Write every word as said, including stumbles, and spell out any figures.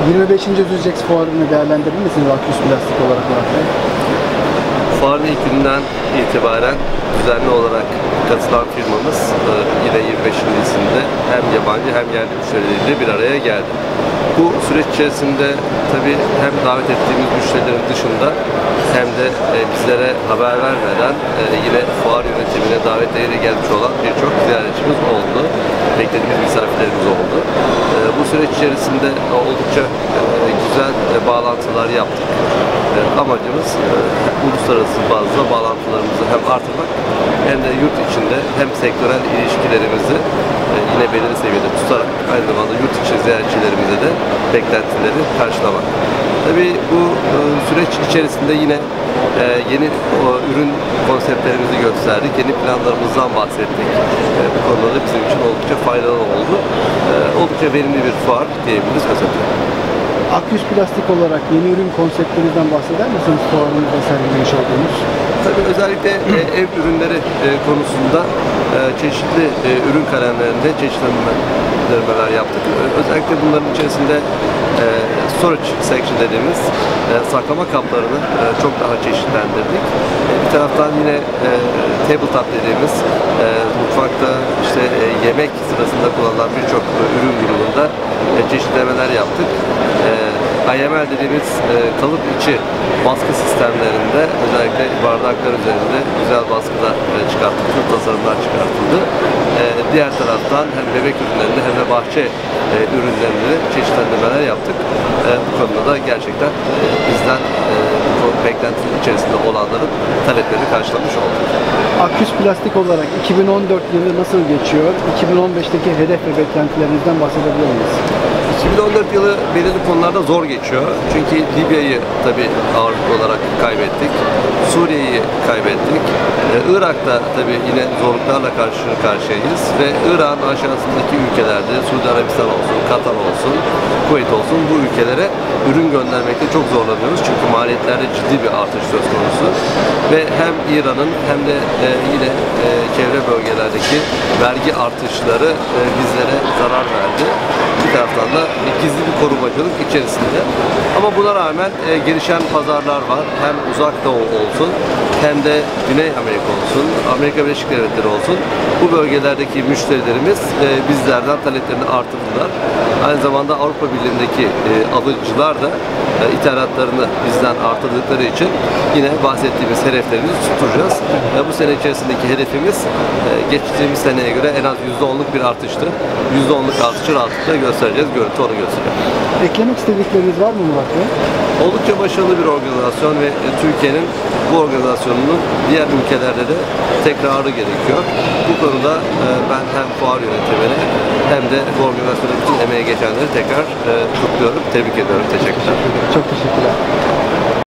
yirmi beşinci Özücex fuarını değerlendirir misiniz Aküs Plastik olarak? Fuarın ilk günden itibaren düzenli olarak katılan firmamız yine yirmi beşincisinde hem yabancı hem yerli müşterileriyle bir araya geldi. Bu süreç içerisinde tabii hem davet ettiğimiz müşterilerin dışında hem de bizlere haber vermeden yine fuar yönetimine davetleriyle gelmiş olan birçok ziyaretçimiz oldu. Beklediğimiz misafirlerimiz oldu. Bu süreç içerisinde oldukça güzel bağlantılar yaptık. Amacımız uluslararası bazda bağlantılarımızı hem artırmak hem de yurt içinde hem sektörel ilişkilerimizi yine belirli seviyede tutarak aynı zamanda yurt içi ziyaretçilerimize de beklentileri karşılamak. Tabii bu süreç içerisinde yine yeni ürün konseptlerimizi gösterdik, yeni planlarımızdan bahsettik. Bu konuda da bizim için oldukça faydalı oldu. Oldukça verimli bir fuar diyebiliriz özetle. Aküs Plastik olarak yeni ürün konseptlerinizden bahseder misiniz fuarınızda sergilemiş olduğunuz? Tabii özellikle ev ürünleri konusunda çeşitli ürün kalemlerinde çeşitlendirmeler yaptık. Özellikle bunların içerisinde storage section dediğimiz saklama kaplarını çok daha çeşitlendirdik. Bir taraftan yine tabletop dediğimiz mutfakta işte yemek sırasında kullanılan birçok ürün grubunda çeşitlemeler yaptık. I M L dediğimiz kalıp içi baskı sistemlerinde özellikle bardaklar üzerinde güzel baskılar çıkartıldı, tasarımlar çıkartıldı. Diğer taraftan hem bebek ürünlerinde hem de bahçe ürünlerinde çeşitlendirmeler yaptık. Bu konuda da gerçekten bizden bu beklentinin içerisinde olanların taleplerini karşılamış olduk. Aküs Plastik olarak iki bin on dört yılı nasıl geçiyor? iki bin on beşteki hedef ve beklentilerinizden bahsedebilir miyiz? iki bin on dört yılı belirli konularda zor geçiyor. Çünkü Libya'yı tabii ağırlıklı olarak kaybettik. Suriye'yi kaybettik. Ee, Irak'ta tabii yine zorluklarla karşı karşıyayız ve Irak'ın aşağısındaki ülkelerde Suudi Arabistan olsun, Katar olsun, Kuveyt olsun bu ülkelere ürün göndermekte çok zorlanıyoruz. Çünkü maliyetlerde ciddi bir artış söz konusu. Ve hem İran'ın hem de e, yine e, çevre bölgelerdeki vergi artışları e, bizlere zarar verdi. Bir taraftan da gizli bir korumacılık içerisinde. Ama buna rağmen e, gelişen pazarlar var. Hem uzak doğu olsun hem de Güney Amerika olsun, Amerika Birleşik Devletleri olsun. Bu bölgelerdeki müşterilerimiz e, bizlerden taleplerini artırdılar. Aynı zamanda Avrupa Birliği'ndeki e, alıcılar da e, ithalatlarını bizden artırdıkları için yine bahsettiğimiz hedeflerimizi tutturacağız. E, bu sene içerisindeki hedefimiz e, geçtiğimiz seneye göre en az yüzde onluk bir artıştı. yüzde onluk artışı rahatlıkla göstereceğiz. Görüntü onu gösteriyor. Eklemek istedikleriniz var mı Murat Bey? Oldukça başarılı bir organizasyon ve Türkiye'nin bu organizasyonunun diğer ülkelerde de tekrarı gerekiyor. Bu konuda ben hem fuar yönetimine hem de bu organizasyonun bütün emeği geçenleri tekrar kutluyorum, tebrik ediyorum. Teşekkürler. Çok teşekkürler.